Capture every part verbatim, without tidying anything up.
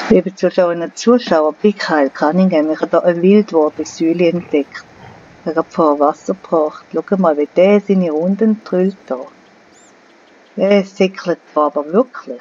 Liebe Zuschauerinnen und Zuschauer, bei Kyle Cunningham, ich habe hier ein wildewortes Säule entdeckt. Er hat vor Wasser gebracht. Schau mal, wie der seine Runden trüllt hier. Der säckelt aber wirklich.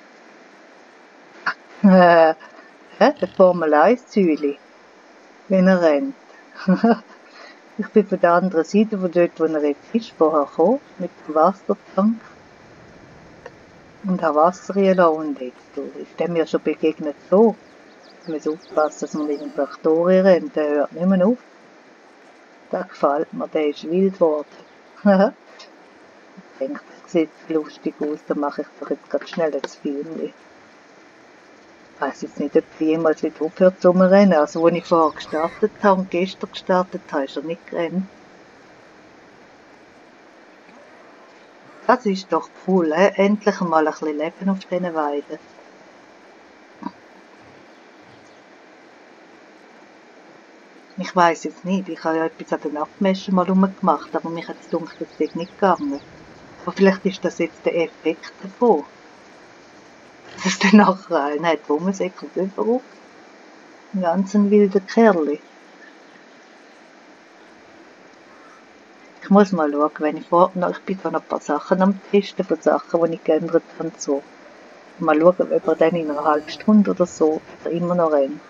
Äh, ein Formel eins Säule, wenn er rennt. Ich bin von der anderen Seite, von dort, wo er jetzt ist, vorher gekommen, mit dem Wassertank. Und habe Wasser reinlassen und jetzt ist der mir schon begegnet so. Ich muss aufpassen, dass man nicht in die Traktoren rennt, der hört nicht mehr auf. Der gefällt mir, der ist wild geworden. Ich denke, das sieht lustig aus, dann mache ich doch jetzt ganz schnell ein Film. Ich weiss jetzt nicht, ob ich jemals wieder aufhört zu rennen. Also, als ich vorher gestartet habe und gestern gestartet habe, ist er nicht gerannt. Das ist doch cool, he? Endlich mal ein bisschen Leben auf diesen Weiden. Ich weiss jetzt nicht, ich habe ja etwas an den Abmeschen mal rumgemacht, aber mich hat es gedacht, das ist nicht gegangen. Aber vielleicht ist das jetzt der Effekt davon. Dass es dann nachher einen hat, wo man säckelt überall. Ein ganz wilder Kerl. Ich muss mal schauen, wenn ich vor, ich bin da noch ein paar Sachen am Testen, von Sachen, die ich geändert habe und so. Mal schauen, ob er dann in einer halben Stunde oder so immer noch rennt.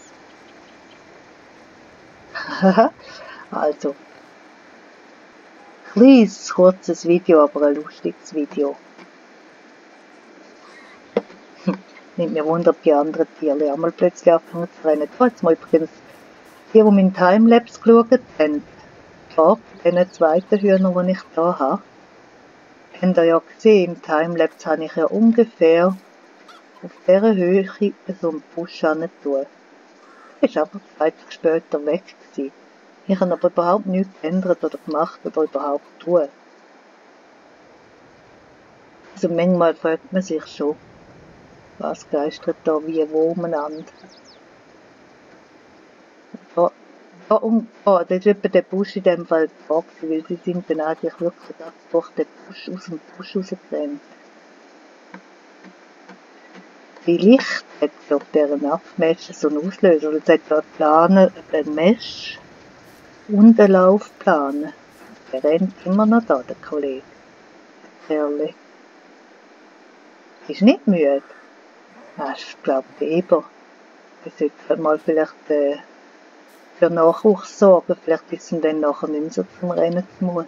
Also, kleines, kurzes Video, aber ein lustiges Video. Nimmt mir Wunder, ob die anderen Tiere auch mal plötzlich anfangen zu rennen. Da jetzt mal übrigens, die, die meinen Timelapse geschaut haben, da, den zweiten Hühner, den ich da habe, habt ihr ja gesehen, im Timelapse habe ich ja ungefähr auf dieser Höhe so einen Busch hin tun. Der war aber zwei Tage später weg gewesen. Ich habe aber überhaupt nichts geändert oder gemacht oder überhaupt tun. Also manchmal fragt man sich schon, was geistert da wie wo umeinander. Da, da, um, da, das ist etwa der Busch in dem Fall da, weil sie sind dann eigentlich wirklich durch den Busch aus dem Busch rausgerannt. Vielleicht hat es auf deren Abmesh so einen Auslöser, und es hat da Planen, einen Mesh und einen Laufplan. Der rennt immer noch da, der Kollege. Der Kerl. Ist nicht müde. Das ist, glaube ich, Weber. Er sollte mal vielleicht äh, für Nachwuchs sorgen. Vielleicht ist ihm dann nachher nicht mehr so zum Rennen zumut.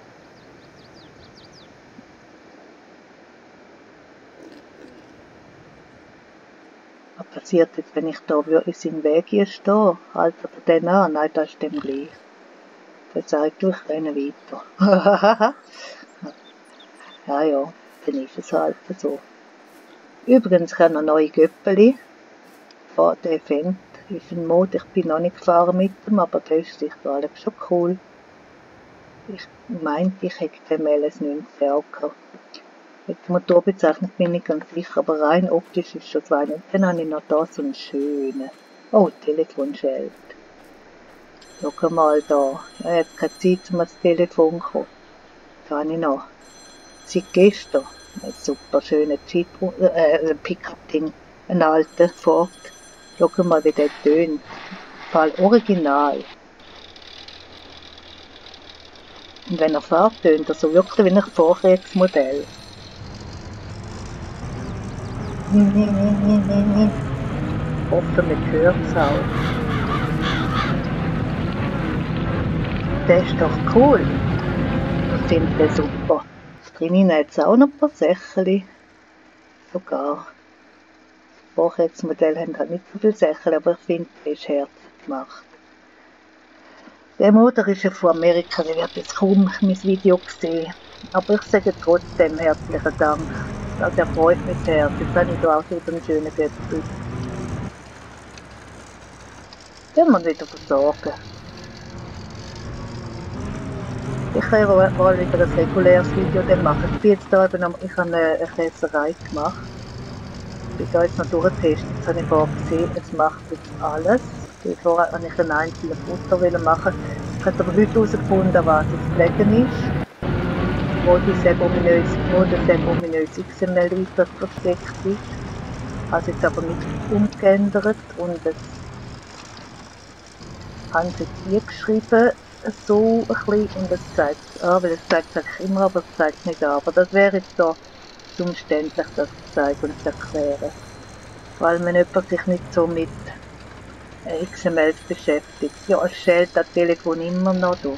Was passiert jetzt, wenn ich da in seinen Weg hier stehe? Haltet er den an? Nein, das ist dem gleich. Der sagt, ich renne weiter. Ja, ja, dann ist es halt so. Übrigens, ich habe noch neue Göppeli. Ja, der Fendt ist ein Mod. Ich bin noch nicht gefahren mit dem, aber der ist sicher alles schon cool. Ich meinte, ich hätte den L S neunzehn auch gehabt. Mit der Motorbezeichnung bin ich ganz sicher, aber rein optisch ist schon zwei. Und dann habe ich noch da so einen schönen. Oh, Telefonschild. Schau mal da. Er hat keine Zeit, um ans Telefon zu kommen. Da habe ich noch. Seit gestern. Ein super schöner Jeep, äh, ein Pickup-Ding. Ein alter Ford. Schau mal, wie der tönt. Fall original. Und wenn er fährt, tönt er so wirklich wie ein Vorkriegsmodell. Hoffe, man hört es auch. Der ist doch cool. Ich finde den super. Drinnen hat es auch noch ein paar Sächeli. Sogar. Das Vorkriegsmodell haben halt nicht so viele Sächeli, aber ich finde, der ist herzlich gemacht. Der Motor ist ja von Amerika, der wird jetzt kaum mein Video sehen. Aber ich sage trotzdem herzlichen Dank. Das erfreut mich sehr. Jetzt habe ich da auch so einen schönen Göppel. Den muss man wieder versorgen. Ich kann ja mal wieder ein reguläres Video dann machen. Ich bin jetzt da eben, ich habe eine, eine Käserei gemacht. Ich bin da jetzt noch durchgetestet. Jetzt habe ich vorher gesehen, es macht jetzt alles. Vorher wollte ich einen einzelnen Futter machen. Ich habe aber heute herausgefunden, was jetzt gelegen ist. Wo die sehr ominöse X M L weiter versteckt ist. habe es jetzt aber nicht umgeändert und es habe es jetzt hier geschrieben, so ein bisschen, und es zeigt es an, weil es zeigt es eigentlich immer, aber es zeigt es nicht an. Aber das wäre jetzt da zu umständlich, das zu zeigen und zu erklären. Vor allem, wenn jemand sich nicht so mit X M Ls beschäftigt. Ja, es schält das Telefon immer noch da.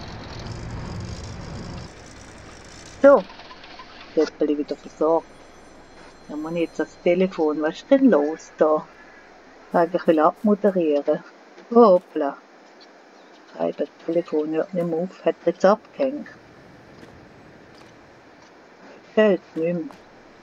So, jetzt bin ich wieder versorgt. Dann muss ich jetzt das Telefon, was ist denn los da? Eigentlich will abmoderieren. Oh, hoppla. Nein, das Telefon hört nicht mehr auf, hat jetzt abgehängt. Fällt nicht mehr.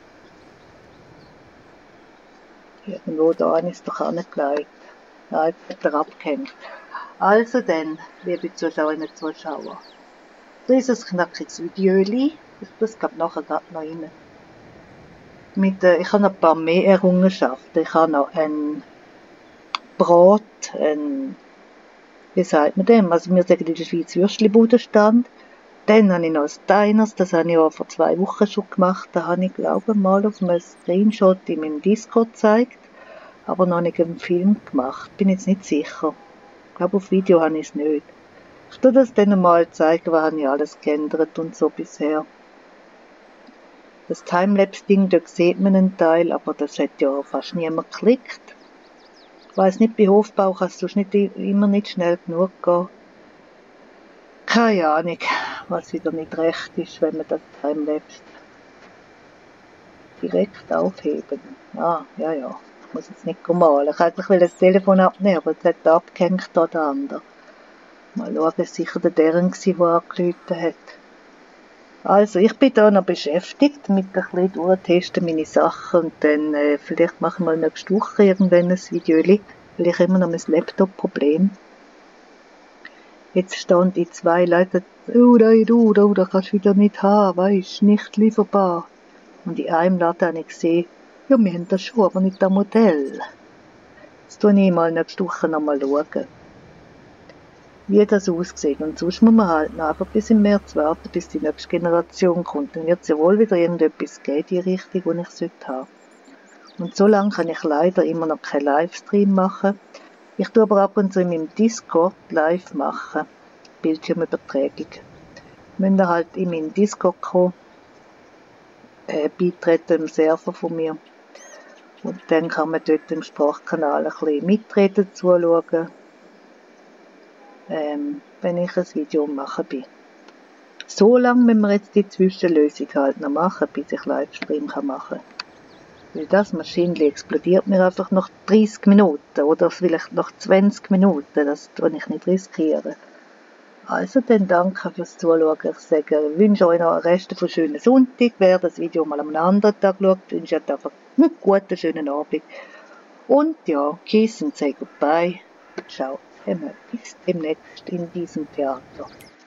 Irgendwo da ist es doch angelegt. Nein, jetzt hat er abgehängt. Also dann, liebe Zuschauerinnen und Zuschauer, dieses knackiges Videoli, das gab nachher gerade noch rein. Mit, äh, ich habe noch ein paar mehr Errungenschaften. Ich habe noch ein Brot, ein, wie sagt man dem? Also wir sagen in der Schweiz Würstchenbudenstand. Dann habe ich noch ein Diners, das habe ich auch vor zwei Wochen schon gemacht. Da habe ich, glaube ich, mal auf einem Screenshot in meinem Discord gezeigt, aber noch nicht im Film gemacht. Bin jetzt nicht sicher. Ich glaube, auf Video habe ich es nicht. Ich tue das dann mal zeigen, was habe ich alles geändert und so bisher. Das Timelapse-Ding, da sieht man einen Teil, aber das hat ja fast niemand geklickt. Ich weiss nicht, bei Hofbau kann es nicht, immer nicht schnell genug gehen. Keine Ahnung, was wieder nicht recht ist, wenn man das Timelapse direkt aufheben. Ah, ja, ja, ich muss jetzt nicht malen. Ich wollte eigentlich das Telefon abnehmen, aber es hat abgehängt da der andere. Mal schauen, es war sicher der deren, der angerufen hat. Also, ich bin da noch beschäftigt mit ein bisschen durchtesten meine Sachen und dann äh, vielleicht machen wir nächste Woche irgendwann ein Video, weil ich immer noch mein Laptop-Problem. Jetzt stand in zwei Leuten, oh nein, du, du, das kannst du wieder nicht haben, weisst, nicht lieferbar. Und in einem Laden habe ich gesehen, ja, wir haben das schon, aber nicht das Modell. Jetzt schaue ich mal nächste Woche noch mal schauen, wie das aussieht. Und sonst muss man halt noch einfach bis im März warten, bis die nächste Generation kommt. Dann wird es ja wohl wieder irgendetwas geben, die Richtung, die ich sollte haben. Und so lange kann ich leider immer noch keinen Livestream machen. Ich tue aber ab und zu in meinem Discord live machen. Bildschirmübertragung. Müsst ihr halt in meinen Discord kommen, äh, beitreten im Server von mir. Und dann kann man dort im Sprachkanal ein bisschen mitreden, zuschauen, ähm, wenn ich ein Video machen bin. So lange müssen wir jetzt die Zwischenlösung halt noch machen, bis ich Livestream kann machen. Weil das Maschinchen explodiert mir einfach nach dreißig Minuten oder vielleicht nach zwanzig Minuten. Das tue ich nicht riskieren. Also dann danke fürs Zuschauen. Ich sage, ich wünsche euch noch einen Rest von schönen Sonntag. Wer das Video mal am anderen Tag schaut, wünsche euch einfach einen guten, schönen Abend. Und ja, kiss und say goodbye. Ciao. Bis demnächst in diesem Theater.